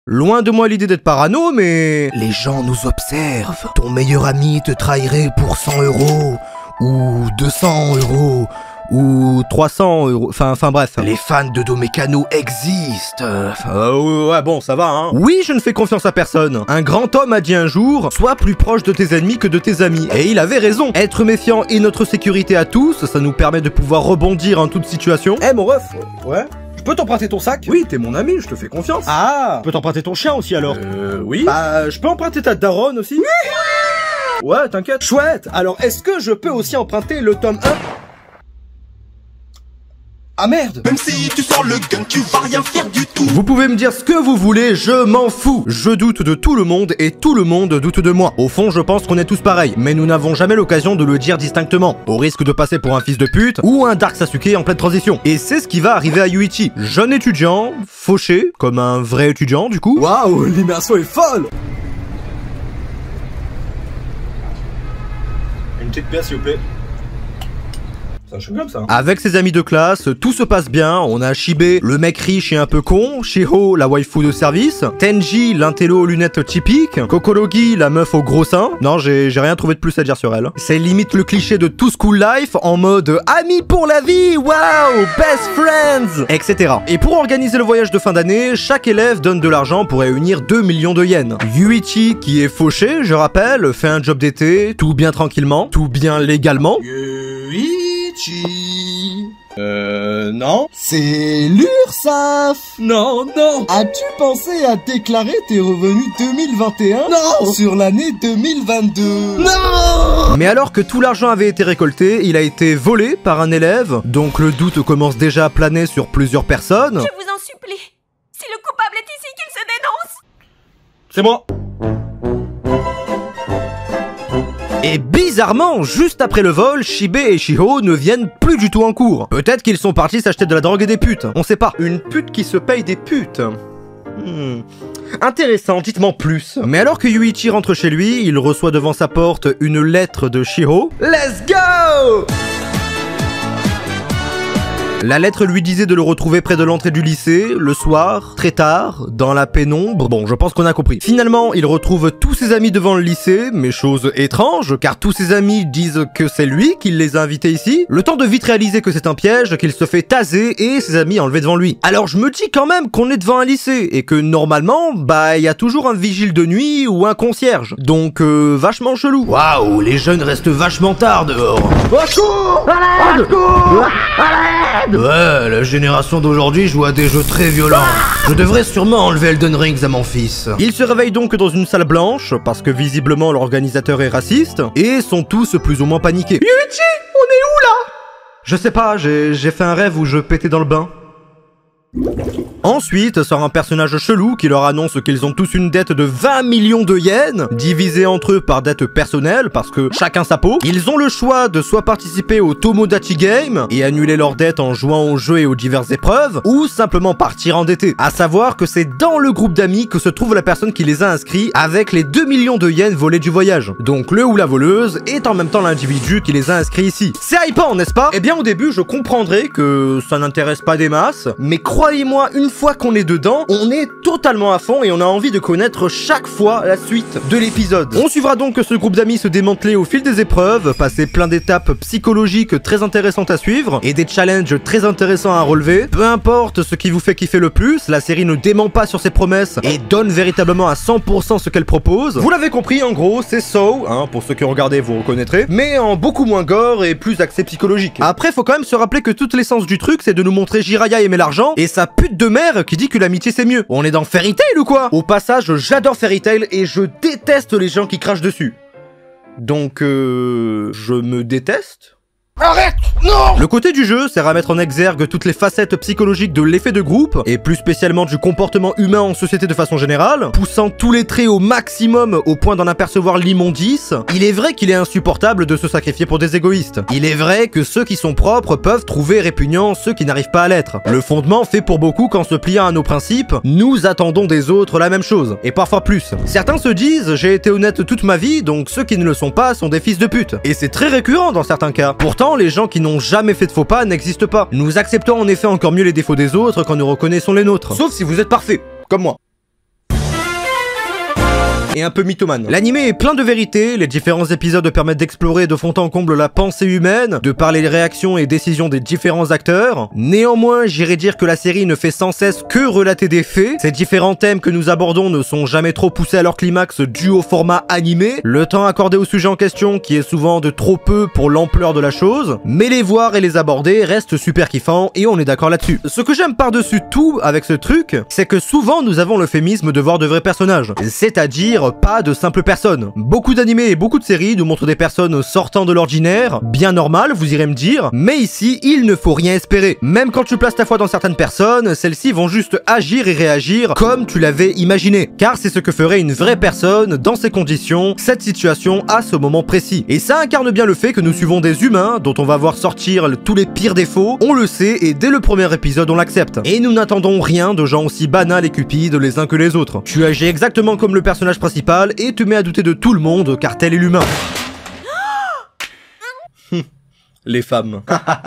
Loin de moi l'idée d'être parano, mais... Les gens nous observent. Ton meilleur ami te trahirait pour 100 €, ou 200 €, ou 300 €, enfin bref. Les fans de Domécano existent. Ouais bon, ça va hein. Oui, je ne fais confiance à personne. Un grand homme a dit un jour, sois plus proche de tes ennemis que de tes amis. Et il avait raison. Être méfiant est notre sécurité à tous, ça nous permet de pouvoir rebondir en toute situation. Eh mon ref, ouais. Je peux t'emprunter ton sac? Oui, t'es mon ami, je te fais confiance. Ah, je peux t'emprunter ton chien aussi alors? Oui. Bah, je peux emprunter ta daronne aussi? Ouais, t'inquiète. Chouette. Alors, est-ce que je peux aussi emprunter le tome 1? Ah merde! Même si tu sors le gun, tu vas rien faire du tout. Vous pouvez me dire ce que vous voulez, je m'en fous. Je doute de tout le monde et tout le monde doute de moi. Au fond, je pense qu'on est tous pareils, mais nous n'avons jamais l'occasion de le dire distinctement, au risque de passer pour un fils de pute ou un Dark Sasuke en pleine transition. Et c'est ce qui va arriver à Yuichi. Jeune étudiant, fauché, comme un vrai étudiant du coup. Waouh, l'immersion est folle! Une petite pièce s'il vous plaît. C'est un chewing-gum ça hein. Avec ses amis de classe, tout se passe bien. On a Shibe, le mec riche et un peu con, Shiho, la waifu de service, Tenji, l'intello aux lunettes typiques, Kokorogi, la meuf au gros sein. Non, j'ai rien trouvé de plus à dire sur elle. C'est limite le cliché de tout school life en mode amis pour la vie, waouh, best friends, etc. Et pour organiser le voyage de fin d'année, chaque élève donne de l'argent pour réunir 2 millions de yens. Yuichi, qui est fauché, je rappelle, fait un job d'été, tout bien tranquillement, tout bien légalement. Non. C'est l'URSSAF. Non. As-tu pensé à déclarer tes revenus 2021 Non. sur l'année 2022? Non. Mais alors que tout l'argent avait été récolté, il a été volé par un élève, donc le doute commence déjà à planer sur plusieurs personnes. Je vous en supplie, si le coupable est ici, qu'il se dénonce. C'est moi. Et bizarrement, juste après le vol, Shibe et Shiho ne viennent plus du tout en cours. Peut-être qu'ils sont partis s'acheter de la drogue et des putes, on sait pas. Une pute qui se paye des putes. Intéressant, dites-moi plus. Mais alors que Yuichi rentre chez lui, il reçoit devant sa porte une lettre de Shiho. Let's go! La lettre lui disait de le retrouver près de l'entrée du lycée, le soir, très tard, dans la pénombre. Bon, je pense qu'on a compris. Finalement, il retrouve tous ses amis devant le lycée, mais chose étrange, car tous ses amis disent que c'est lui qui les a invités ici. Le temps de vite réaliser que c'est un piège, qu'il se fait taser et ses amis enlevés devant lui. Alors je me dis quand même qu'on est devant un lycée, et que normalement, bah, il y a toujours un vigile de nuit ou un concierge. Donc, vachement chelou. Waouh, les jeunes restent vachement tard dehors. Au secours! Au secours! Ouais, la génération d'aujourd'hui joue à des jeux très violents. Je devrais sûrement enlever Elden Rings à mon fils. Ils se réveillent donc dans une salle blanche, parce que visiblement l'organisateur est raciste, et sont tous plus ou moins paniqués. Yuichi, on est où là? Je sais pas, j'ai fait un rêve où je pétais dans le bain. Ensuite sort un personnage chelou qui leur annonce qu'ils ont tous une dette de 20 millions de yens, divisée entre eux par dette personnelle parce que chacun sa peau. Ils ont le choix de soit participer au Tomodachi Game et annuler leur dette en jouant au jeu et aux diverses épreuves, ou simplement partir endettés. À savoir que c'est dans le groupe d'amis que se trouve la personne qui les a inscrits avec les 2 millions de yens volés du voyage. Donc le ou la voleuse est en même temps l'individu qui les a inscrits ici. C'est hypant, n'est-ce pas? Eh bien au début je comprendrais que ça n'intéresse pas des masses, mais croyez-moi, une fois qu'on est dedans, on est totalement à fond et on a envie de connaître chaque fois la suite de l'épisode. On suivra donc ce groupe d'amis se démanteler au fil des épreuves, passer plein d'étapes psychologiques très intéressantes à suivre et des challenges très intéressants à relever. Peu importe ce qui vous fait kiffer le plus, la série ne dément pas sur ses promesses et donne véritablement à 100% ce qu'elle propose. Vous l'avez compris, en gros, c'est Saw, hein, pour ceux qui ont regardé vous reconnaîtrez, mais en beaucoup moins gore et plus axé psychologique. Après, faut quand même se rappeler que toute l'essence du truc, c'est de nous montrer Jiraiya aimer l'argent et sa pute de mère qui dit que l'amitié c'est mieux. On est dans Fairy Tail ou quoi? Au passage, j'adore Fairy Tail et je déteste les gens qui crachent dessus. Donc, je me déteste? Arrête! Non! Le côté du jeu sert à mettre en exergue toutes les facettes psychologiques de l'effet de groupe, et plus spécialement du comportement humain en société de façon générale, poussant tous les traits au maximum au point d'en apercevoir l'immondice. Il est vrai qu'il est insupportable de se sacrifier pour des égoïstes. Il est vrai que ceux qui sont propres peuvent trouver répugnants ceux qui n'arrivent pas à l'être. Le fondement fait pour beaucoup qu'en se pliant à nos principes, nous attendons des autres la même chose, et parfois plus. Certains se disent « j'ai été honnête toute ma vie, donc ceux qui ne le sont pas sont des fils de pute ». Et c'est très récurrent dans certains cas. Pourtant, les gens qui n'ont jamais fait de faux pas n'existent pas. Nous acceptons en effet encore mieux les défauts des autres quand nous reconnaissons les nôtres. Sauf si vous êtes parfait, comme moi. et un peu mythomane. L'animé est plein de vérité, les différents épisodes permettent d'explorer de fond en comble la pensée humaine, de par les réactions et décisions des différents acteurs. Néanmoins, j'irais dire que la série ne fait sans cesse que relater des faits. Ces différents thèmes que nous abordons ne sont jamais trop poussés à leur climax dû au format animé, le temps accordé au sujet en question qui est souvent de trop peu pour l'ampleur de la chose, mais les voir et les aborder reste super kiffant et on est d'accord là-dessus. Ce que j'aime par-dessus tout avec ce truc, c'est que souvent nous avons l'euphémisme de voir de vrais personnages, c'est-à-dire pas de simples personnes. Beaucoup d'animés et beaucoup de séries nous montrent des personnes sortant de l'ordinaire, bien normales vous irez me dire, mais ici il ne faut rien espérer. Même quand tu places ta foi dans certaines personnes, celles-ci vont juste agir et réagir comme tu l'avais imaginé, car c'est ce que ferait une vraie personne dans ces conditions, cette situation à ce moment précis. Et ça incarne bien le fait que nous suivons des humains dont on va voir sortir tous les pires défauts, on le sait et dès le premier épisode on l'accepte. Et nous n'attendons rien de gens aussi banals et cupides les uns que les autres. Tu agis exactement comme le personnage principal et te mets à douter de tout le monde car tel est l'humain. Les femmes.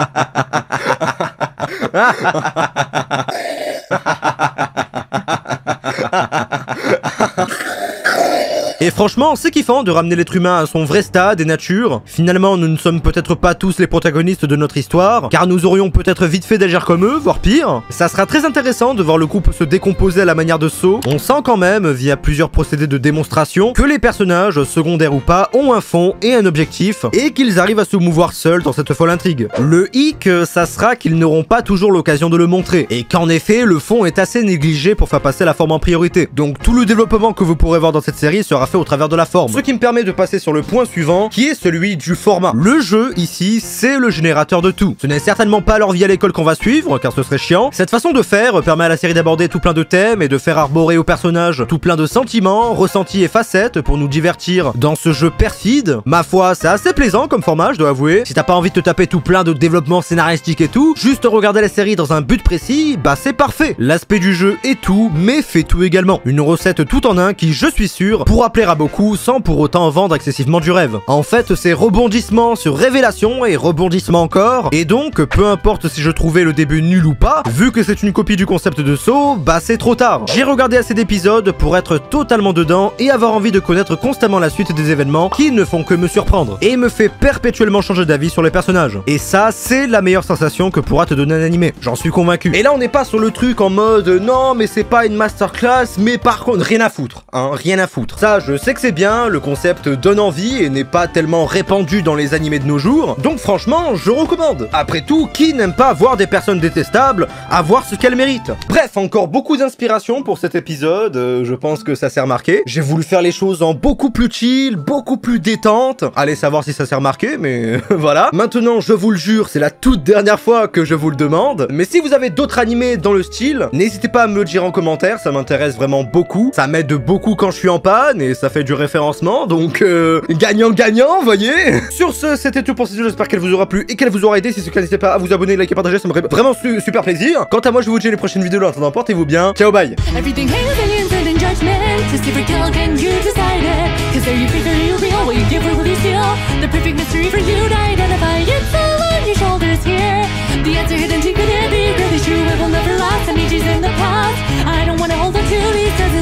Et franchement, c'est kiffant de ramener l'être humain à son vrai stade et nature. Finalement, nous ne sommes peut-être pas tous les protagonistes de notre histoire, car nous aurions peut-être vite fait d'agir comme eux, voire pire. Ça sera très intéressant de voir le couple se décomposer à la manière de Saw. On sent quand même, via plusieurs procédés de démonstration, que les personnages, secondaires ou pas, ont un fond et un objectif, et qu'ils arrivent à se mouvoir seuls dans cette folle intrigue. Le hic, ça sera qu'ils n'auront pas toujours l'occasion de le montrer, et qu'en effet, le fond est assez négligé pour faire passer la forme en priorité. Donc tout le développement que vous pourrez voir dans cette série sera fait au travers de la forme. Ce qui me permet de passer sur le point suivant, qui est celui du format. Le jeu, ici, c'est le générateur de tout. Ce n'est certainement pas leur vie à l'école qu'on va suivre, car ce serait chiant. Cette façon de faire permet à la série d'aborder tout plein de thèmes et de faire arborer aux personnages tout plein de sentiments, ressentis et facettes pour nous divertir dans ce jeu perfide. Ma foi, c'est assez plaisant comme format, je dois avouer. Si t'as pas envie de te taper tout plein de développement scénaristique et tout, juste regarder la série dans un but précis, bah c'est parfait. L'aspect du jeu est tout, mais fait tout également. Une recette tout en un qui, je suis sûr, pourra plaire à beaucoup sans pour autant vendre excessivement du rêve. En fait, c'est rebondissement sur révélation et rebondissement encore, et donc, peu importe si je trouvais le début nul ou pas, vu que c'est une copie du concept de Saw, bah c'est trop tard. J'ai regardé assez d'épisodes pour être totalement dedans et avoir envie de connaître constamment la suite des événements qui ne font que me surprendre, et me fait perpétuellement changer d'avis sur les personnages. Et ça, c'est la meilleure sensation que pourra te donner un animé, j'en suis convaincu. Et là, on n'est pas sur le truc en mode, non, mais c'est pas une masterclass, mais par contre, rien à foutre, hein, rien à foutre. Ça, je sais que c'est bien, le concept donne envie et n'est pas tellement répandu dans les animés de nos jours, donc franchement, je recommande. Après tout, qui n'aime pas voir des personnes détestables avoir ce qu'elles méritent? Bref, encore beaucoup d'inspiration pour cet épisode, je pense que ça s'est remarqué. J'ai voulu faire les choses en beaucoup plus chill, beaucoup plus détente. Allez savoir si ça s'est remarqué, mais voilà. Maintenant, je vous le jure, c'est la toute dernière fois que je vous le demande, mais si vous avez d'autres animés dans le style, n'hésitez pas à me le dire en commentaire, ça m'intéresse vraiment beaucoup. Ça m'aide beaucoup quand je suis en panne et ça fait du référencement, donc gagnant-gagnant, vous voyez. Sur ce, c'était tout pour cette vidéo, j'espère qu'elle vous aura plu et qu'elle vous aura aidé. Si c'est le cas, n'hésitez pas à vous abonner, liker, partager, ça me ferait vraiment super plaisir. Quant à moi, je vous dis à les prochaines vidéos, en attendant, portez-vous bien, ciao, bye. Everything hangs in in judgment. To see for kill, can you decide it? Cause there you figure you real, what you give will really steal. The perfect mystery for you to identify. It's all on your shoulders here. The answer hidden to could it be really true? It will never last, and ages in the past. I don't wanna hold on to these words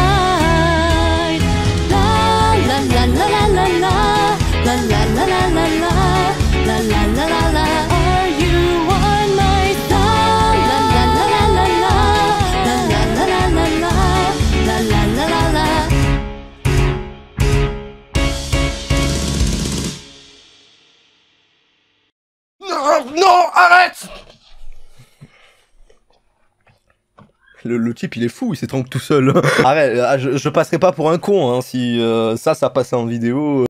inside. La la la la la la la. La la la la la la. La la la la la. Are you on my side? La la la la la la. La la la la la la. La la la la la. Non, arrête. Le type il est fou, il s'étrangle tout seul. Arrête, je passerai pas pour un con hein, si ça passait en vidéo.